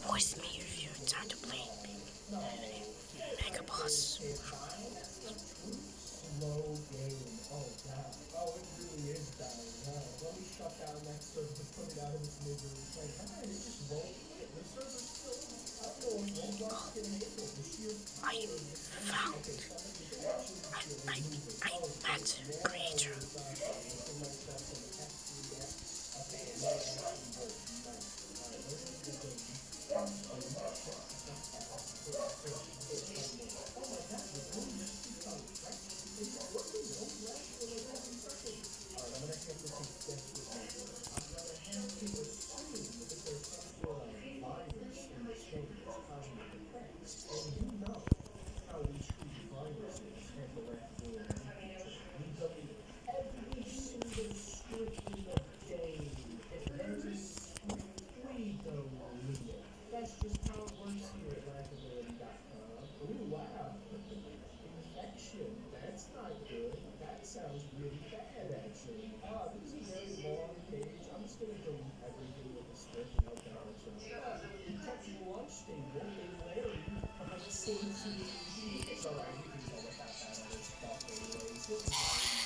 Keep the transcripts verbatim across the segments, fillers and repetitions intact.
voice me if you're time to play Mega Boss. Slow game. Oh god. Oh, it really is dying, huh? Let me shut down that server to put it out of its misery. It's like, ah, it just rolled it. The server's still, I don't know if Roblox can handle the sheer I found I, I, I met creator. That's just how it works here at Lackability dot com. Ooh, wow. Infection. That's not good. That sounds really bad, actually. Ah, this is a very long page. I'm just going to delete everything with the script and help out myself. Ah, Detective Launch Table, Big Larry. I'm like, so it's It's alright, we can tell about that other stuff anyways. This is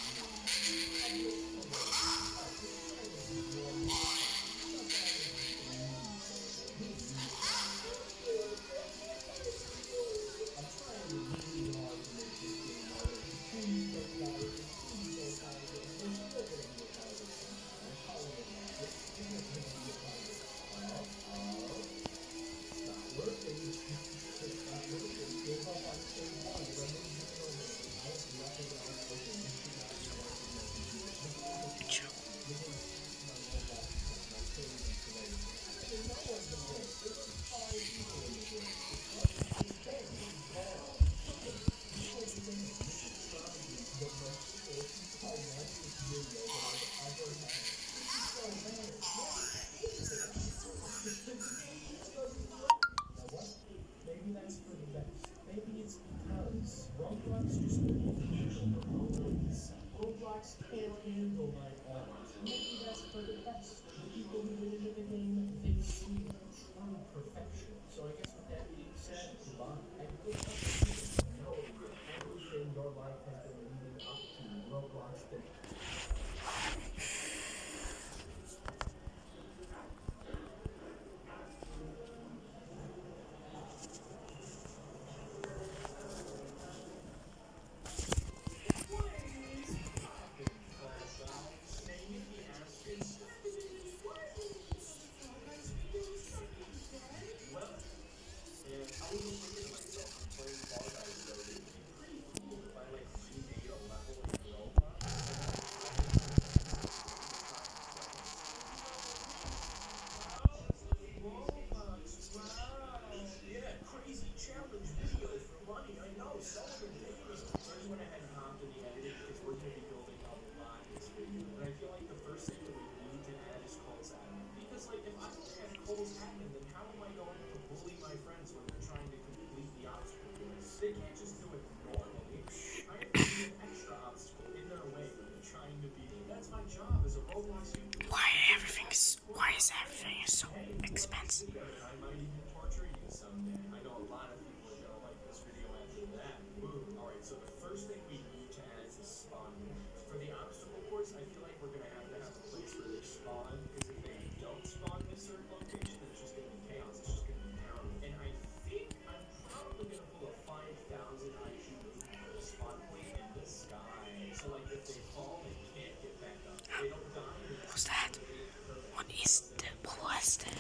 Roblox can't handle my art. Maybe that's for the best. The people who get into the game, they see true perfection. So I guess with that being said, goodbye. And good luck to you. Know everything your life has been leading up to Roblox today. They can't just do it normally. I have to be an extra obstacle in their way when they're trying to be. That's my job as a Roblox YouTuber. Why everything is why is everything is so expensive? I might even torture you someday. I know a lot of people are gonna like this video after that. Boom. Alright, so the first thing we need to add is a spawn. For the obstacle course, I feel like we're gonna have to have a place where they spawn, because if they don't spawn in a certain location, it's just gonna be chaos. It's just gonna be terrible. And I think I'm probably gonna pull a five thousand I Q spawn point in the sky. So like if they fall, they can't get back up. They don't die. What's that? What is the what was the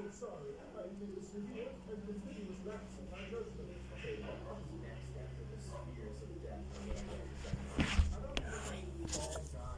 sorry. I made a sphere, and the thing was wrapped in my judgment. Okay, what comes next after the spheres of death? I don't know if all God